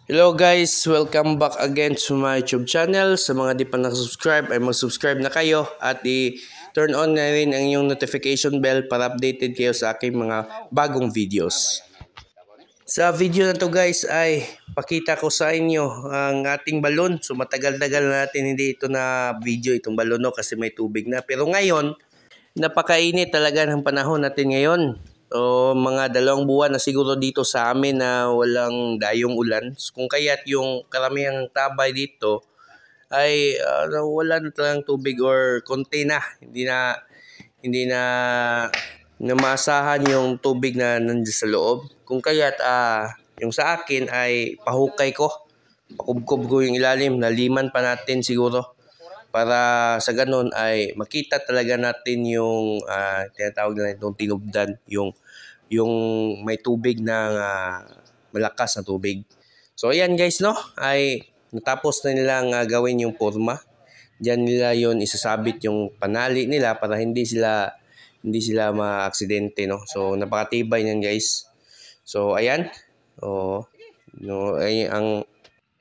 Hello guys, welcome back again to my YouTube channel. Sa mga di pa nakasubscribe ay mag-subscribe na kayo at i-turn on na rin ang inyong notification bell para updated kayo sa aking mga bagong videos. Sa video na to guys ay pakita ko sa inyo ang ating balon. So matagal-tagal natin hindi ito na video itong balon no, kasi may tubig na. Pero ngayon, napakainit talaga ng panahon natin ngayon. O mga 2 buwan na siguro dito sa amin na walang dayong ulan. So, kung kaya't yung karamihang tabay dito ay wala na talagang tubig or konti na. Hindi na namasahan yung tubig na nandiyan sa loob. Kung kaya't yung sa akin ay pahukay ko. Pakubkob ko yung ilalim. Naliman pa natin siguro. Para sa ganun ay makita talaga natin yung tinatawag na itong tinubdan, yung may tubig na malakas na tubig. So ayan guys no, ay natapos na nilang gawin yung forma. Diyan nila yon isasabit yung panali nila para hindi sila ma-aksidente no. So napakatibay niyan guys. So ayan. No, ay ang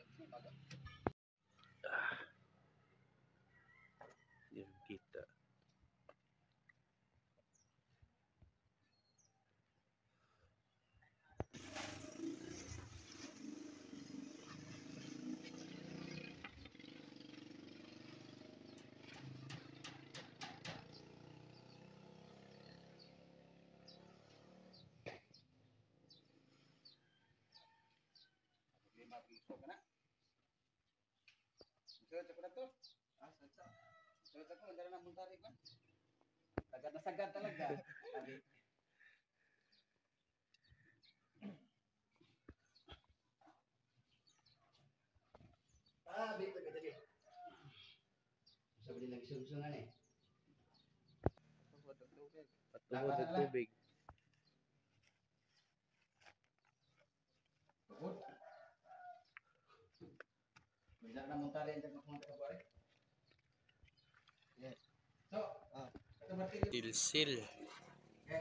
kita. Sagad na sagad talaga. Dito ka tadi. Sabi nila isunsungan eh. Patungod ng tubig. Bisa na mong tali ang mga taga-bari. Yes. So, ito martilyo. Tilsil. Okay.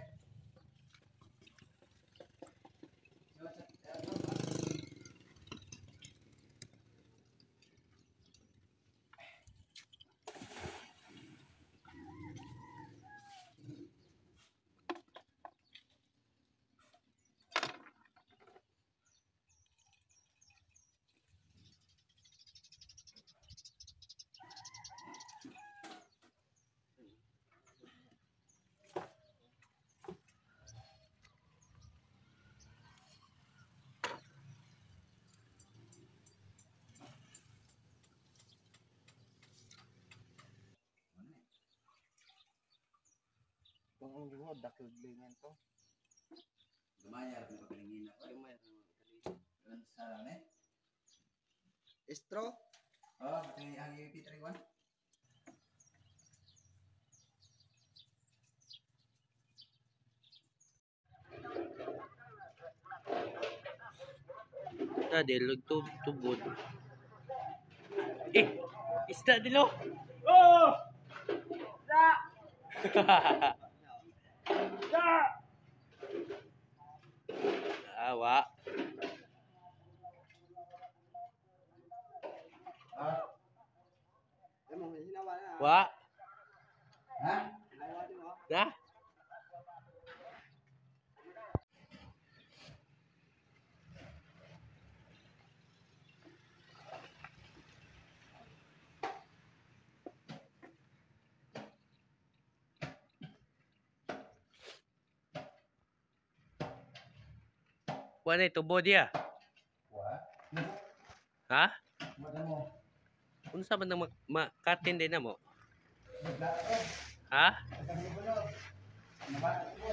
Ang luhod, dakaglingan to. Lumayar na pagalingin ako. Lumayar na pagalingin. Ilan sa ne? Straw? Oh, pati ang UP31. Delog tubod. Isda dilo. Oh! Da! Da! Awa. Wa. Ha? Da. Kuha na tubo dia. Ha? Mo. Unsa man nang makatin din na mo? Naglaot. Ha? Nagbunog. Nabata ko.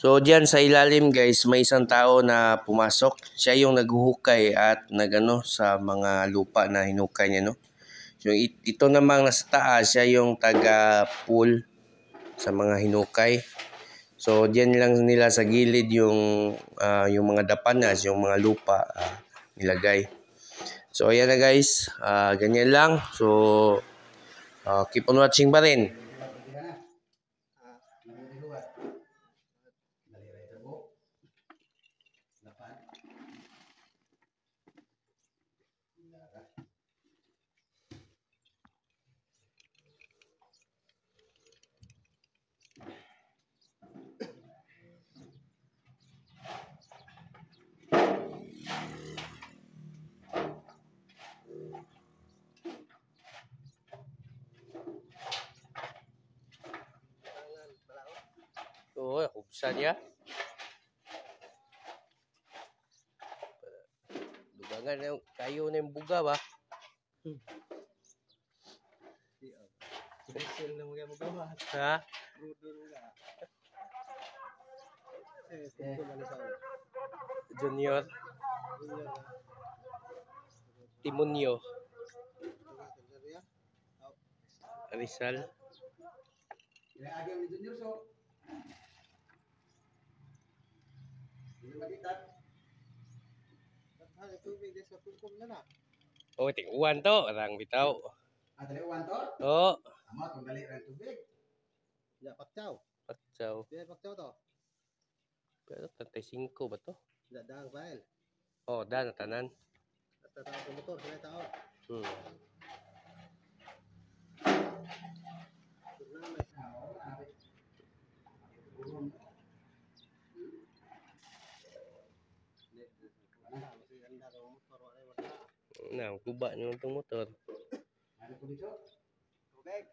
So diyan sa ilalim guys, may isang tao na pumasok. Siya yung naghuhukay at nagano sa mga lupa na hinukay niya, no. So ito namang nasa taas, siya yung taga-pull sa mga hinukay. So diyan lang nila sa gilid yung mga dapanas, yung mga lupa nilagay. So ayan na guys, ganyan lang. So keep on watching pa rin. Oo, kubsan niya. Dugangan na kayo na yung buga ba? Ha? Junior. Timonyo. Rizal. Oh, ting-uwan to. Arang bitaw. Dali uwan to? Oo. Amo kung dali ra tubig. Ya pakcaw. Paksaw. Di pakcaw to. Pero 35 ba to? Dadang file. Oh, dan tanan. At tao sa motor, sila tao. Nah, kuba nyo itong motor. Ano ko dito? Tubig.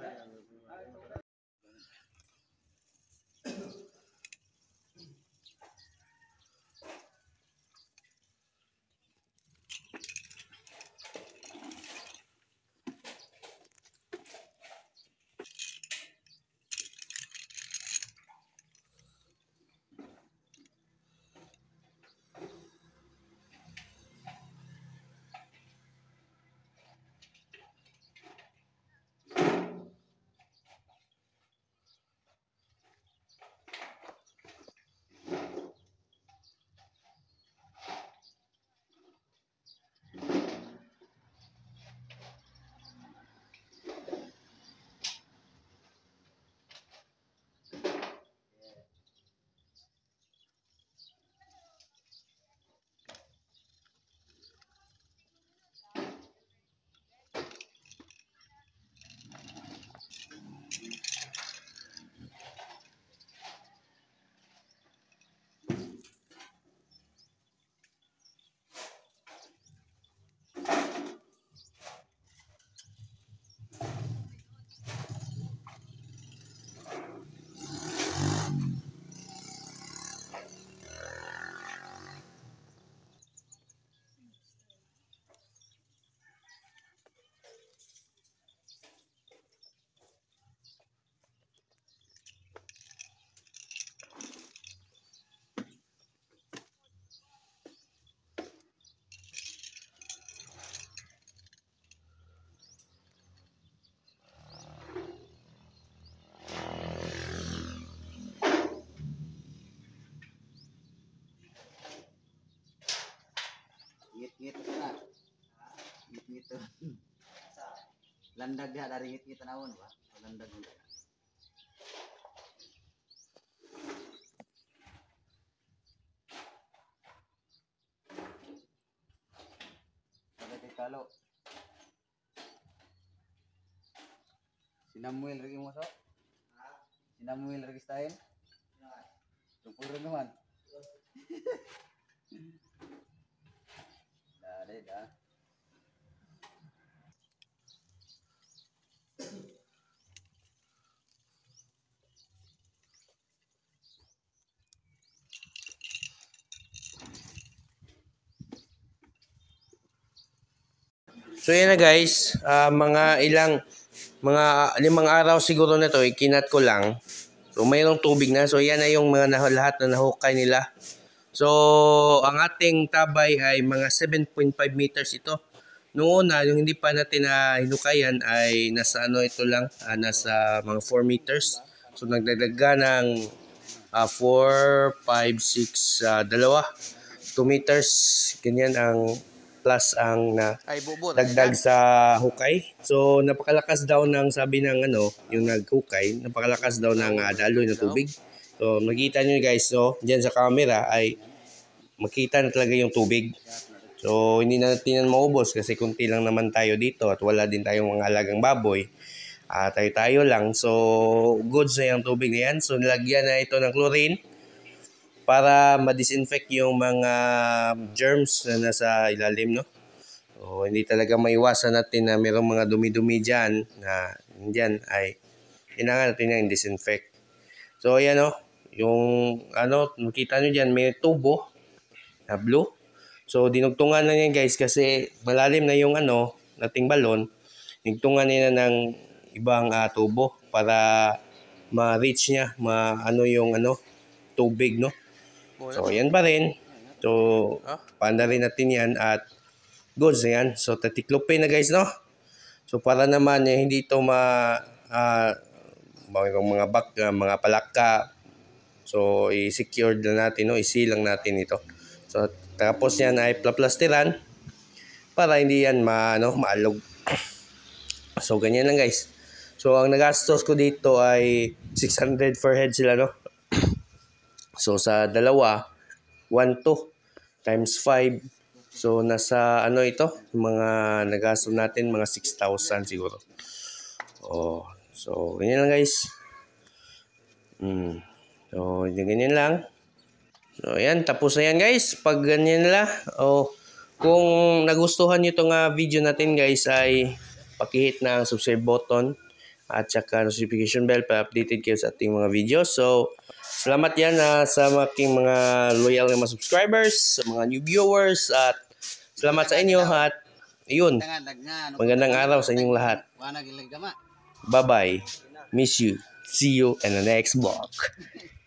Ngit-ngit na. Ngit-ngit. Landag ya dari ngit-ngit naon ba? Landag mo. Kalau Sinamuel lagi mo so? Sinamuel lagi stain? Tungkol naman. Dari dah. So yan na guys, mga 5 araw siguro na to, ikinat ko lang. So mayroong tubig na. So yan na yung mga lahat na nahukay nila. So ang ating tabay ay mga 7.5 meters ito. Noon na yung hindi pa natin na hinukayan ay nasa ano ito lang, nasa mga 4 meters. So nagdagdaga ng 4, 5, 6, dalawa, 2 meters. Ganyan ang plus ang dagdag sa hukay. So napakalakas daw ng sabi ng yung naghukay, napakalakas daw ng daloy na tubig. So makita nyo guys, so diyan sa camera ay makita na talaga yung tubig. So hindi natin yan maubos kasi kunti lang naman tayo dito at wala din tayong mga alagang baboy. Tayo lang. So goods na yung tubig na yan. So nilagyan na ito ng chlorine para ma-disinfect yung mga germs na nasa ilalim, no? So hindi talaga maiwasan natin na mayroong mga dumi-dumi dyan na dyan ay kailangan natin yung disinfect. So ayan, no? Yung nakita nyo dyan may tubo na blue. So dinugtungan na yan guys kasi malalim na yung nating balon. Dinugtungan nila ng ibang tubo para ma-reach niya, yung tubig, no? So yan pa rin. So panda rin natin yan at goods na yan. So tatiklopin na guys, no? So para naman hindi ito mga palaka. So i-secure na natin, no? Isilang natin ito. So tapos yan ay plastiran para hindi yan maalog. So ganyan lang guys. So ang nagastos ko dito ay 600 per head sila, no? So sa dalawa 1 to times 5. So nasa ito, mga nagastos natin mga 6,000 siguro. So ganyan lang guys. So ganyan lang. So ayan, tapos na yan guys. Pag ganyan nila, kung nagustuhan nyo itong video natin guys ay pakihit na ang subscribe button at saka notification bell para updated kayo sa ating mga videos. So salamat yan sa aking mga loyal na mga subscribers, sa mga new viewers at salamat sa inyo at ayun, magandang araw sa inyong lahat. Bye bye, miss you, see you in the next vlog.